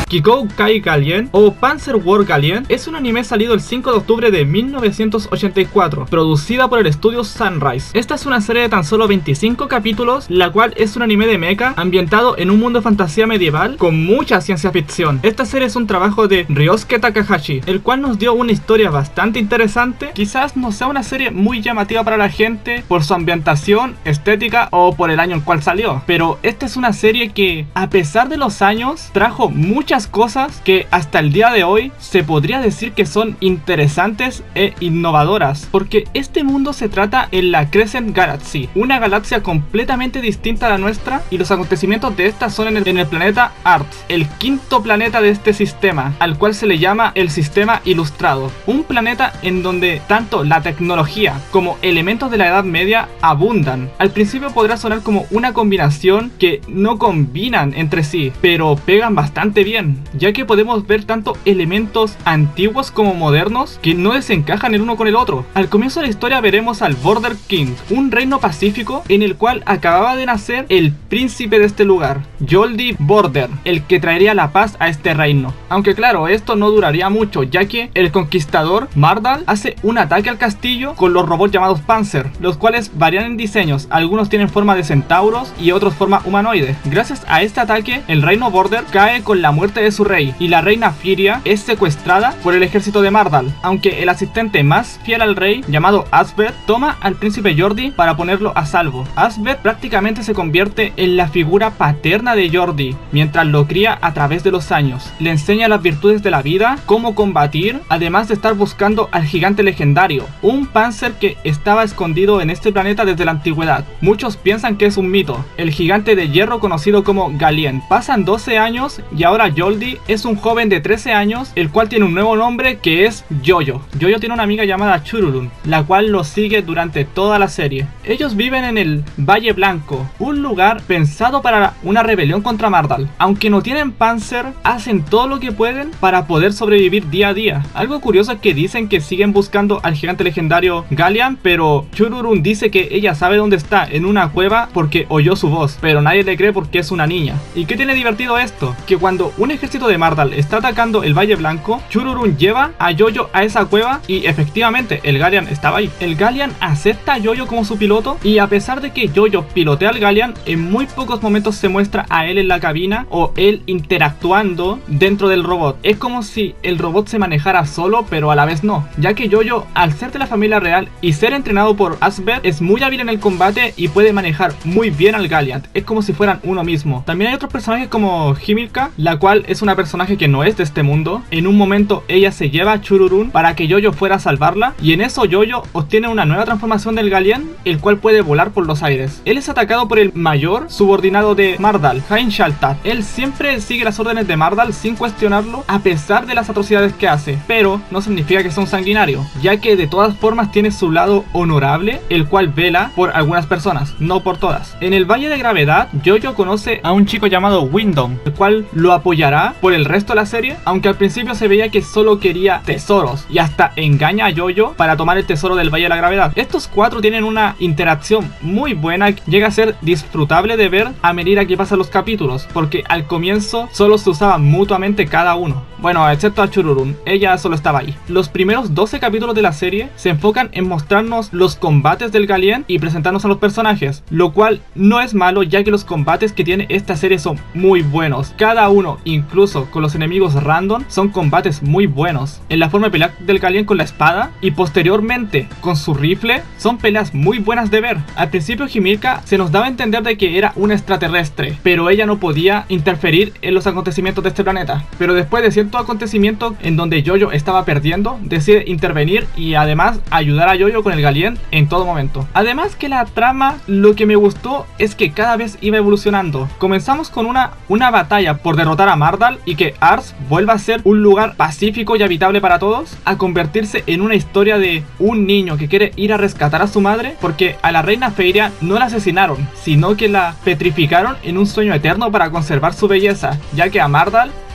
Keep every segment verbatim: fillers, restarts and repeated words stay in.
Kikou Kai Galien o Panzer War Galien es un anime salido el cinco de octubre de mil novecientos ochenta y cuatro, producida por el estudio Sunrise. Esta es una serie de tan solo veinticinco capítulos, la cual es un anime de mecha ambientado en un mundo de fantasía medieval con mucha ciencia ficción. Esta serie es un trabajo de Ryosuke Takahashi, el cual nos dio una historia bastante interesante. Quizás no sea una serie muy llamativa para la gente por su ambientación, estética o por el año en cual salió, pero esta es una serie que, a pesar de los años, trajo muchas cosas que hasta el día de hoy se podría decir que son interesantes e innovadoras, porque este mundo se trata en la Crescent Galaxy, una galaxia completamente distinta a la nuestra, y los acontecimientos de esta son en el, en el planeta Arth, el quinto planeta de este sistema, al cual se le llama el Sistema Ilustrado, un planeta en donde tanto la tecnología como elementos de la Edad Media abundan. Al principio podrá sonar como una combinación que no combinan entre sí, pero pegan bastante bien, ya que podemos ver tanto elementos antiguos como modernos que no desencajan el uno con el otro. Al comienzo de la historia veremos al Border King, un reino pacífico en el cual acababa de nacer el príncipe de este lugar, Joldi Border, el que traería la paz a este reino. Aunque claro, esto no duraría mucho, ya que el conquistador Mardal hace un ataque al castillo con los robots llamados Panzer, los cuales varían en diseños, algunos tienen forma de centauros y otros forma humanoide. Gracias a este ataque, el reino Border cae con la muerte de su rey, y la reina Firia es secuestrada por el ejército de Mardal, aunque el asistente más fiel al rey, llamado Asbeth, toma al príncipe Jordi para ponerlo a salvo. Asbeth prácticamente se convierte en la figura paterna de Jordi, mientras lo cría a través de los años. Le enseña las virtudes de la vida, cómo combatir, además de estar buscando al gigante legendario, un Panzer que estaba escondido en este planeta desde la antigüedad. Muchos piensan que es un mito, el gigante de hierro conocido como Galien. Pasan doce años y ahora Joldi es un joven de trece años, el cual tiene un nuevo nombre que es Yoyo. Yoyo tiene una amiga llamada Chururun, la cual lo sigue durante toda la serie. Ellos viven en el Valle Blanco, un lugar pensado para una rebelión contra Mardal. Aunque no tienen Panzer, hacen todo lo que pueden para poder sobrevivir día a día. Algo curioso es que dicen que siguen buscando al gigante legendario Galien, pero Chururun dice que ella sabe dónde está, en una cueva, porque oyó su voz, pero nadie le cree porque es una niña. ¿Y qué tiene divertido esto? Que cuando un ejército de Mardal está atacando el Valle Blanco, Chururun lleva a Yoyo a esa cueva y efectivamente el Galien estaba ahí. El Galien acepta a Yoyo como su piloto, y a pesar de que Yoyo pilotea al Galien, en muy pocos momentos se muestra a él en la cabina o él interactuando dentro del robot. Es como si el robot se manejara solo, pero a la vez no, ya que Yoyo, al ser de la familia real y ser entrenado por Asbeth, es muy hábil en el combate y puede manejar muy bien al Galien. Es como si fueran uno mismo. También hay otros personajes como Himilka, la cual es una personaje que no es de este mundo. En un momento ella se lleva a Chururun para que Yoyo fuera a salvarla, y en eso Yoyo obtiene una nueva transformación del Galien, el cual puede volar por los aires. Él es atacado por el mayor subordinado de Mardal, Hein Shaltat. Él siempre sigue las órdenes de Mardal sin cuestionarlo, a pesar de las atrocidades que hace, pero no significa que sea un sanguinario, ya que de todas formas tiene su lado honorable, el cual vela por algunas personas, no por todas. En el Valle de Gravedad, Yoyo conoce a un chico llamado Windom, el cual lo apoyará por el resto de la serie, aunque al principio se veía que solo quería tesoros, y hasta engaña a Yoyo para tomar el tesoro del Valle de la Gravedad. Estos cuatro tienen una interacción muy buena, que llega a ser disfrutable de ver a medida que pasan los capítulos, porque al comienzo solo se usaban mutuamente cada uno. Bueno, excepto a Chururun, ella solo estaba ahí. Los primeros doce capítulos de la serie se enfocan en mostrarnos los combates del Galien y presentarnos a los personajes, lo cual no es malo, ya que los combates que tiene esta serie son muy buenos. Cada uno, incluso con los enemigos random, son combates muy buenos. En la forma de pelear del Galien con la espada y posteriormente con su rifle, son peleas muy buenas de ver. Al principio Himilka se nos daba a entender de que era un extraterrestre, pero ella no podía interferir en los acontecimientos de este planeta. Pero después de cierto acontecimiento en donde Yoyo estaba perdiendo, decide intervenir y además ayudar a Yoyo con el Galien en todo momento. Además que la trama, lo que me gustó es que cada vez iba evolucionando. Comenzamos con una, una batalla por derrotar a Mardal y que Ars vuelva a ser un lugar pacífico y habitable para todos, a convertirse en una historia de un niño que quiere ir a rescatar a su madre, porque a la reina Feiria no la asesinaron, sino que la petrificaron en un sueño eterno para conservar su belleza, ya que a Mardal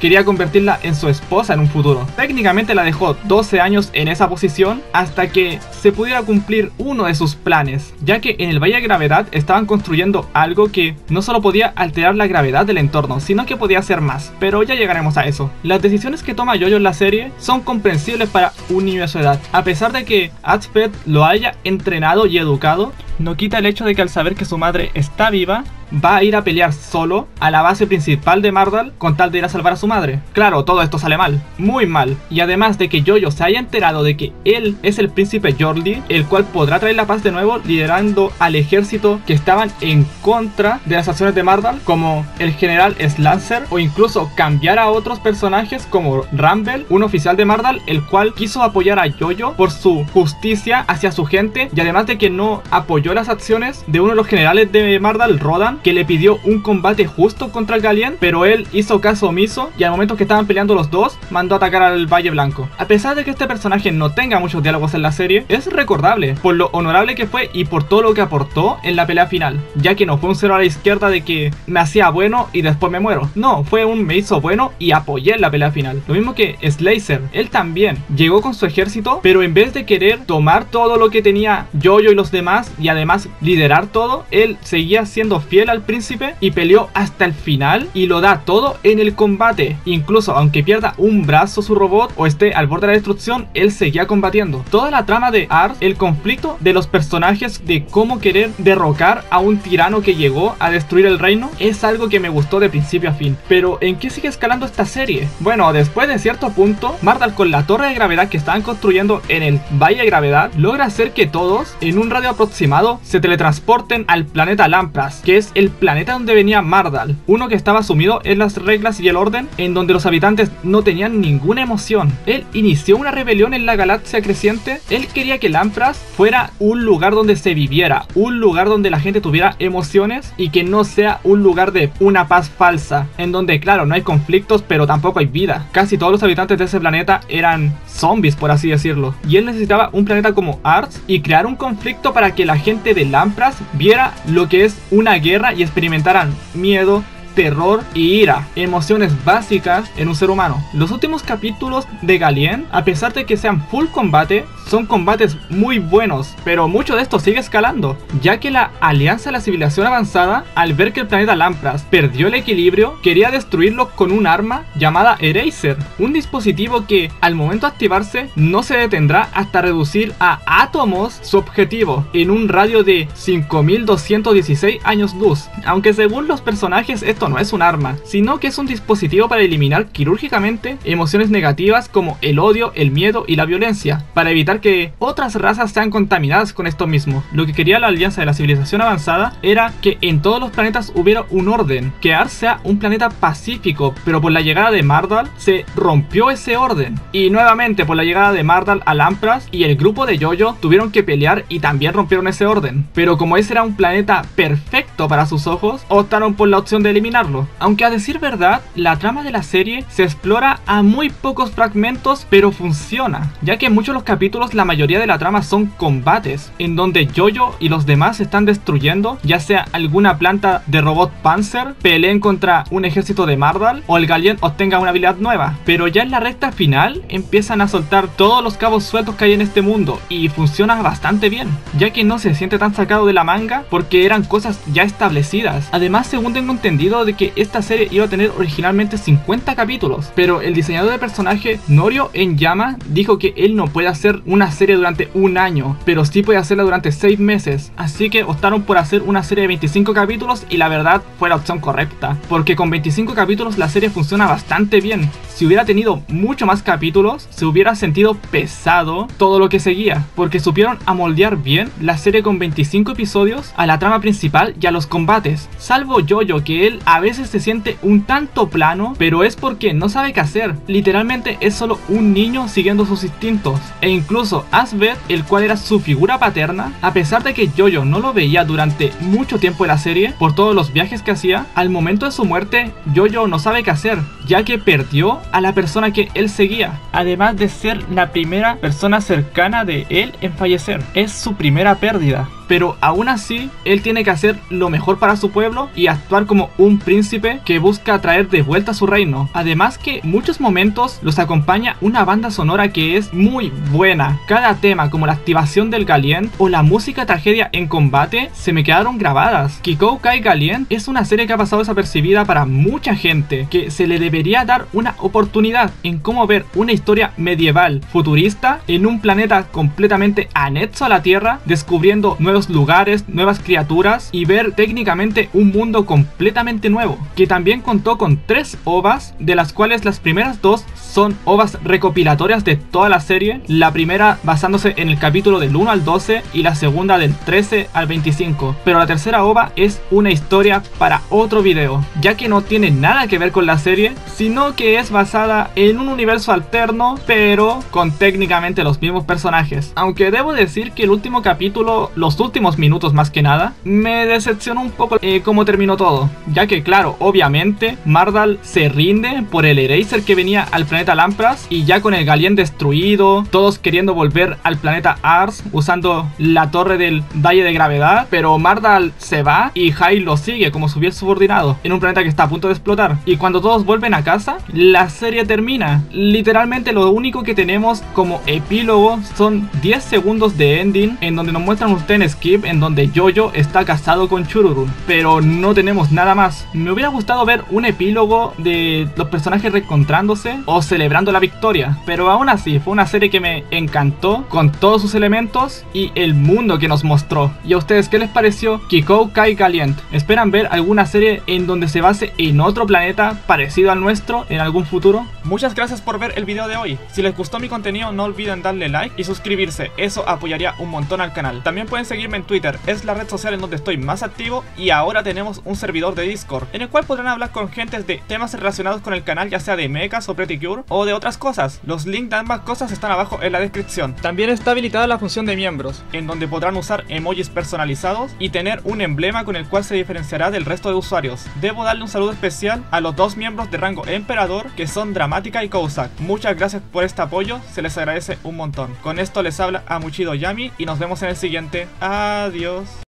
quería convertirla en su esposa en un futuro. Técnicamente la dejó doce años en esa posición hasta que se pudiera cumplir uno de sus planes, ya que en el Valle de Gravedad estaban construyendo algo que no solo podía alterar la gravedad del entorno, sino que podía hacer más, pero ya llegaremos a eso. Las decisiones que toma Jojo en la serie son comprensibles para un niño de su edad. A pesar de que Aspet lo haya entrenado y educado, no quita el hecho de que al saber que su madre está viva, va a ir a pelear solo a la base principal de Mardal con tal de ir a salvar a su madre. Claro, todo esto sale mal, muy mal. Y además de que Jojo se haya enterado de que él es el príncipe Jordi, el cual podrá traer la paz de nuevo liderando al ejército que estaban en contra de las acciones de Mardal, como el general Slancer, o incluso cambiar a otros personajes como Rumble, un oficial de Mardal, el cual quiso apoyar a Jojo por su justicia hacia su gente, y además de que no apoyó las acciones de uno de los generales de Mardal, Rodan, que le pidió un combate justo contra el Galien, pero él hizo caso omiso y al momento que estaban peleando los dos, mandó a atacar al Valle Blanco. A pesar de que este personaje no tenga muchos diálogos en la serie, es recordable por lo honorable que fue y por todo lo que aportó en la pelea final, ya que no fue un cero a la izquierda de que me hacía bueno y después me muero. No, fue un me hizo bueno y apoyé en la pelea final. Lo mismo que Slayzer, él también llegó con su ejército, pero en vez de querer tomar todo lo que tenía Jojo y los demás y además liderar todo, él seguía siendo fiel al príncipe y peleó hasta el final y lo da todo en el combate. Incluso aunque pierda un brazo su robot o esté al borde de la destrucción, él seguía combatiendo. Toda la trama de Ars, el conflicto de los personajes de cómo querer derrocar a un tirano que llegó a destruir el reino, es algo que me gustó de principio a fin. Pero ¿en qué sigue escalando esta serie? Bueno, después de cierto punto, Mardal con la torre de gravedad que estaban construyendo en el Valle de Gravedad, logra hacer que todos, en un radio aproximado, se teletransporten al planeta Lampras, que es el planeta donde venía Mardal, uno que estaba sumido en las reglas y el orden, en donde los habitantes no tenían ninguna emoción. Él inició una rebelión en la galaxia creciente. Él quería que Lampras fuera un lugar donde se viviera, un lugar donde la gente tuviera emociones y que no sea un lugar de una paz falsa, en donde claro, no hay conflictos pero tampoco hay vida. Casi todos los habitantes de ese planeta eran zombies, por así decirlo, y él necesitaba un planeta como Ars y crear un conflicto para que la gente de Lampras viera lo que es una guerra y experimentaran miedo, terror y ira, emociones básicas en un ser humano. Los últimos capítulos de Galien, a pesar de que sean full combate, son combates muy buenos, pero mucho de esto sigue escalando, ya que la Alianza de la Civilización Avanzada, al ver que el planeta Lampras perdió el equilibrio, quería destruirlo con un arma llamada Eraser, un dispositivo que al momento de activarse no se detendrá hasta reducir a átomos su objetivo en un radio de cinco mil doscientos dieciséis años luz, aunque según los personajes esto no es un arma, sino que es un dispositivo para eliminar quirúrgicamente emociones negativas como el odio, el miedo y la violencia, para evitar que otras razas sean contaminadas con esto mismo. Lo que quería la Alianza de la Civilización Avanzada era que en todos los planetas hubiera un orden, que Ars sea un planeta pacífico, pero por la llegada de Mardal se rompió ese orden, y nuevamente por la llegada de Mardal a Lampras y el grupo de Jojo tuvieron que pelear y también rompieron ese orden, pero como ese era un planeta perfecto para sus ojos, optaron por la opción de eliminar. Aunque a decir verdad, la trama de la serie se explora a muy pocos fragmentos, pero funciona, ya que en muchos de los capítulos la mayoría de la trama son combates, en donde Jojo y los demás se están destruyendo, ya sea alguna planta de robot Panzer, peleen contra un ejército de Mardal, o el Galien obtenga una habilidad nueva. Pero ya en la recta final empiezan a soltar todos los cabos sueltos que hay en este mundo, y funciona bastante bien, ya que no se siente tan sacado de la manga, porque eran cosas ya establecidas. Además, según tengo entendido, de que esta serie iba a tener originalmente cincuenta capítulos, pero el diseñador de personaje Norio Enyama dijo que él no puede hacer una serie durante un año, pero sí puede hacerla durante seis meses, así que optaron por hacer una serie de veinticinco capítulos y la verdad fue la opción correcta, porque con veinticinco capítulos la serie funciona bastante bien. Si hubiera tenido mucho más capítulos, se hubiera sentido pesado todo lo que seguía, porque supieron amoldear bien la serie con veinticinco episodios a la trama principal y a los combates, salvo Jojo, que él a veces se siente un tanto plano, pero es porque no sabe qué hacer. Literalmente es solo un niño siguiendo sus instintos. E incluso Aspet, el cual era su figura paterna, a pesar de que Jojo no lo veía durante mucho tiempo en la serie por todos los viajes que hacía, al momento de su muerte Jojo no sabe qué hacer, ya que perdió a la persona que él seguía, además de ser la primera persona cercana de él en fallecer. Es su primera pérdida. pero aún así él tiene que hacer lo mejor para su pueblo y actuar como un príncipe que busca traer de vuelta su reino. Además que muchos momentos los acompaña una banda sonora que es muy buena. Cada tema, como la activación del Galient o la música tragedia en combate, se me quedaron grabadas. Kikou Kai Galient es una serie que ha pasado desapercibida para mucha gente, que se le debería dar una oportunidad en cómo ver una historia medieval futurista en un planeta completamente anexo a la Tierra, descubriendo nuevos lugares, nuevas criaturas y ver técnicamente un mundo completamente nuevo, que también contó con tres O V As, de las cuales las primeras dos son O V As recopilatorias de toda la serie, la primera basándose en el capítulo del uno al doce y la segunda del trece al veinticinco, pero la tercera O V A es una historia para otro video, ya que no tiene nada que ver con la serie, sino que es basada en un universo alterno, pero con técnicamente los mismos personajes. Aunque debo decir que el último capítulo, los últimos minutos más que nada, me decepcionó un poco eh, cómo terminó todo, ya que claro, obviamente Mardal se rinde por el Eraser que venía al planeta Lampras, y ya con el Galient destruido, todos queriendo volver al planeta Ars usando la torre del Valle de Gravedad, pero Mardal se va y Hai lo sigue como su fiel subordinado en un planeta que está a punto de explotar. Y cuando todos vuelven a casa, la serie termina. Literalmente lo único que tenemos como epílogo son diez segundos de ending, en donde nos muestran un ten skip en donde Jojo está casado con Chururun, pero no tenemos nada más. Me hubiera gustado ver un epílogo de los personajes reencontrándose o celebrando la victoria, pero aún así fue una serie que me encantó con todos sus elementos y el mundo que nos mostró. ¿Y a ustedes qué les pareció Kikou Kai Galient? ¿Esperan ver alguna serie en donde se base en otro planeta parecido al nuestro en algún futuro? Muchas gracias por ver el video de hoy. Si les gustó mi contenido, no olviden darle like y suscribirse, eso apoyaría un montón al canal. También pueden seguirme en Twitter, es la red social en donde estoy más activo, y ahora tenemos un servidor de Discord, en el cual podrán hablar con gente de temas relacionados con el canal, ya sea de mechas o Pretty Cure o de otras cosas. Los links de ambas cosas están abajo en la descripción. También está habilitada la función de miembros, en donde podrán usar emojis personalizados y tener un emblema con el cual se diferenciará del resto de usuarios. Debo darle un saludo especial a los dos miembros de rango Emperador, que son Dramática y Kousak. Muchas gracias por este apoyo, se les agradece un montón. Con esto les habla Amuchido Yami y nos vemos en el siguiente. Adiós.